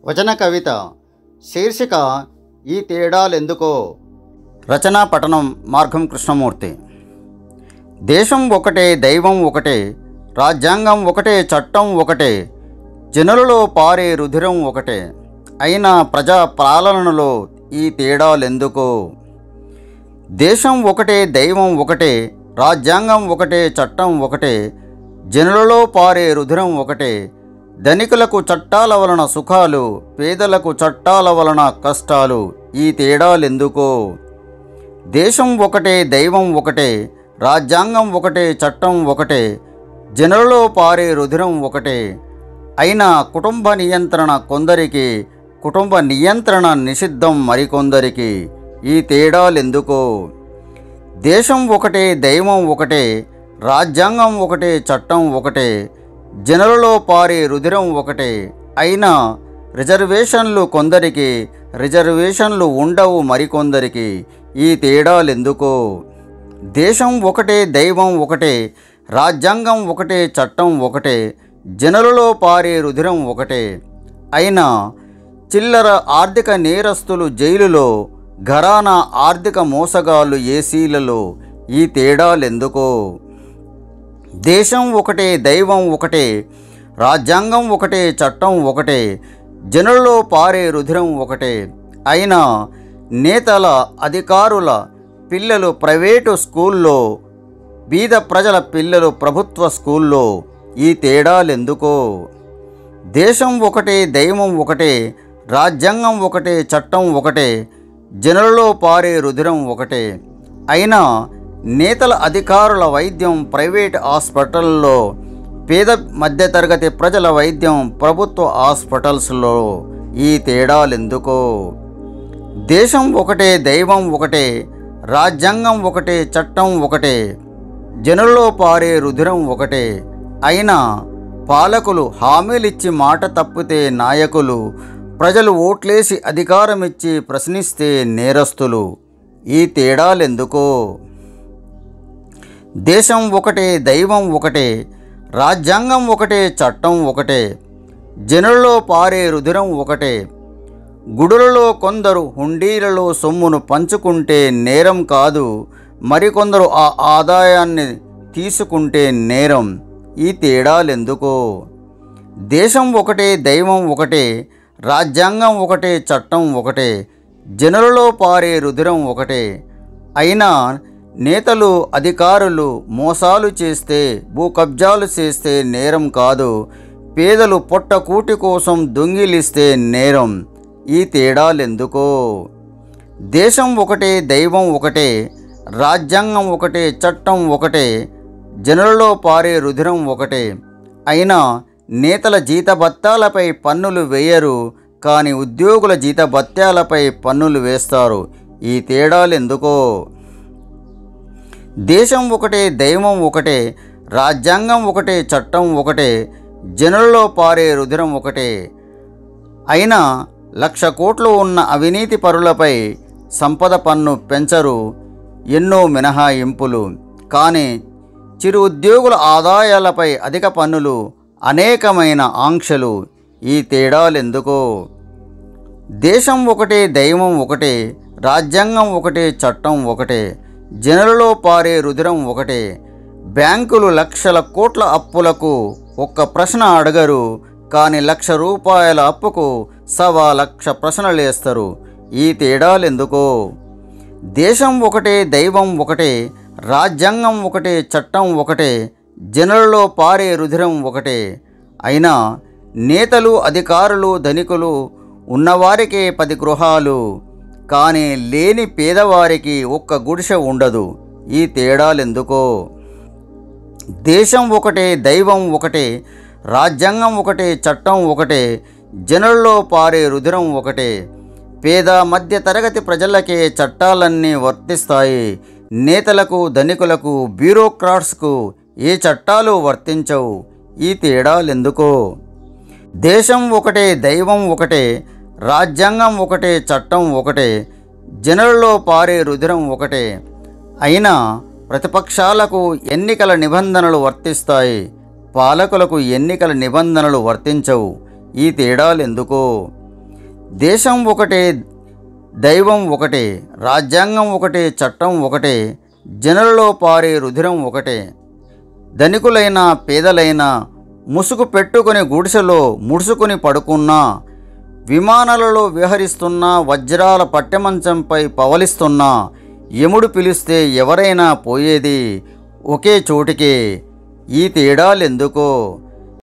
వచన కవిత శీర్షిక ఈ తేడాలెందుకో. రచనా పఠనం మార్గం కృష్ణమూర్తి. దేశం ఒకటే, దైవం ఒకటే, రాజ్యాంగం ఒకటే, చట్టం ఒకటే, జనులలో పారే రుధిరం ఒకటే, అయినా ప్రజా పాలనలో ఈ తేడాలెందుకో. దేశం ఒకటే, దైవం ఒకటే, రాజ్యాంగం ఒకటే, చట్టం ఒకటే, జనులలో పారే రుధిరం ఒకటే, ధనికులకు చట్టాల వలన సుఖాలు, పేదలకు చట్టాల వలన కష్టాలు, ఈ తేడాలెందుకో. దేశం ఒకటే, దైవం ఒకటే, రాజ్యాంగం ఒకటే, చట్టం ఒకటే, జనులలో పారే రుధిరం ఒకటే, అయినా కుటుంబ నియంత్రణ కొందరికి, కుటుంబ నియంత్రణ నిషిద్ధం మరికొందరికి, ఈ తేడాలెందుకో. దేశం ఒకటే, దైవం ఒకటే, రాజ్యాంగం ఒకటే, చట్టం ఒకటే, జనులలో పారే రుధిరం ఒకటే, అయినా రిజర్వేషన్లు కొందరికి, రిజర్వేషన్లు ఉండవు మరికొందరికి, ఈ తేడాలెందుకో. దేశం ఒకటే, దైవం ఒకటే, రాజ్యాంగం ఒకటే, చట్టం ఒకటే, జనులలో పారే రుధిరం ఒకటే, అయినా చిల్లర ఆర్థిక నేరస్తులు జైలులో, ఘరానా ఆర్థిక మోసగాళ్ళు ఏసీలలో, ఈ తేడాలెందుకో. దేశం ఒకటే, దైవం ఒకటే, రాజ్యాంగం ఒకటే, చట్టం ఒకటే, జనులలో పారే రుధిరం ఒకటే, అయినా నేతల అధికారుల పిల్లలు ప్రైవేటు స్కూల్లో, బీద ప్రజల పిల్లలు ప్రభుత్వ స్కూల్లో, ఈ తేడాలెందుకో. దేశం ఒకటే, దైవం ఒకటే, రాజ్యాంగం ఒకటే, చట్టం ఒకటే, జనులలో పారే రుధిరం ఒకటే, అయినా నేతల అధికారుల వైద్యం ప్రైవేట్ హాస్పిటల్లో, పేద మధ్యతరగతి ప్రజల వైద్యం ప్రభుత్వ హాస్పిటల్స్లో, ఈ తేడాలెందుకో. దేశం ఒకటే, దైవం ఒకటే, రాజ్యాంగం ఒకటే, చట్టం ఒకటే, జనుల్లో పారే రుధిరం ఒకటే, అయినా పాలకులు హామీలిచ్చి మాట తప్పితే నాయకులు, ప్రజలు ఓట్లేసి అధికారమిచ్చి ప్రశ్నిస్తే నేరస్తులు, ఈ తేడాలెందుకో. దేశం ఒకటే, దైవం ఒకటే, రాజ్యాంగం ఒకటే, చట్టం ఒకటే, జనులలో పారే రుధిరం ఒకటే, గుడులలో కొందరు హుండీలలో సొమ్మును పంచుకుంటే నేరం కాదు, మరికొందరు ఆ ఆదాయాన్ని తీసుకుంటే నేరం, ఈ తేడాలెందుకో. దేశం ఒకటే, దైవం ఒకటే, రాజ్యాంగం ఒకటే, చట్టం ఒకటే, జనులలో పారే రుధిరం ఒకటే, అయినా నేతలు అధికారులు మోసాలు చేస్తే, భూ కబ్జాలు చేస్తే నేరం కాదు, పేదలు పొట్టకూటి కోసం దొంగిలిస్తే నేరం, ఈ తేడాలెందుకో. దేశం ఒకటే, దైవం ఒకటే, రాజ్యాంగం ఒకటే, చట్టం ఒకటే, జనులలో పారే రుధిరం ఒకటే, అయినా నేతల జీతభత్యాలపై పన్నులు వేయరు, కానీ ఉద్యోగుల జీతభత్యాలపై పన్నులు వేస్తారు, ఈ తేడాలెందుకో. దేశం ఒకటే, దైవం ఒకటే, రాజ్యాంగం ఒకటే, చట్టం ఒకటే, జనులలో పారే రుధిరం ఒకటే, అయినా 1,00,000 కోట్లు ఉన్న అవినీతి పరులపై సంపద పన్ను పెంచరు, ఎన్నో మినహాయింపులు, కానీ చిరు ఉద్యోగుల ఆదాయాలపై అధిక పన్నులు, అనేకమైన ఆంక్షలు, ఈ తేడాలెందుకో. దేశం ఒకటే, దైవం ఒకటే, రాజ్యాంగం ఒకటే, చట్టం ఒకటే, జనులలో పారే రుధిరం ఒకటే, బ్యాంకులు 1,00,000 కోట్ల అప్పులకు ఒక్క ప్రశ్న అడగరు, కానీ 1,00,000 రూపాయల అప్పుకు 1,00,000 ప్రశ్నలేస్తారు, ఈ తేడాలెందుకో. దేశం ఒకటే, దైవం ఒకటే, రాజ్యాంగం ఒకటే, చట్టం ఒకటే, జనులలో పారే రుధిరం ఒకటే, అయినా నేతలు అధికారులు ధనికులు ఉన్నవారికే 10 గృహాలు, కానీ లేని పేదవారికి ఒక్క గుడిసె ఉండదు, ఈ తేడాలెందుకో. దేశం ఒకటే, దైవం ఒకటే, రాజ్యాంగం ఒకటే, చట్టం ఒకటే, జనులలో పారే రుధిరం ఒకటే, పేద మధ్య తరగతి ప్రజలకే చట్టాలన్నీ వర్తిస్తాయి, నేతలకు ధనికులకు బ్యూరోక్రాట్స్కు ఏ చట్టాలు వర్తించవు, ఈ తేడాలెందుకో. దేశం ఒకటే, దైవం ఒకటే, రాజ్యాంగం ఒకటే, చట్టం ఒకటే, జనులలో పారే రుధిరం ఒకటే, అయినా ప్రతిపక్షాలకు ఎన్నికల నిబంధనలు వర్తిస్తాయి, పాలకులకు ఎన్నికల నిబంధనలు వర్తించవు, ఈ తేడాలెందుకో. దేశం ఒకటే, దైవం ఒకటే, రాజ్యాంగం ఒకటే, చట్టం ఒకటే, జనులలో పారే రుధిరం ఒకటే. ధనికులైన పేదలైన ముసుగు పెట్టుకుని గుడిసెలో ముడుసుకుని పడుకున్నా, విమానాలలో విహరిస్తున్నా, వజ్రాల పట్టెమంచంపై పవలిస్తున్నా, యముడు పిలిస్తే ఎవరైనా పోయేది ఒకే చోటికే. ఈ తేడాలెందుకో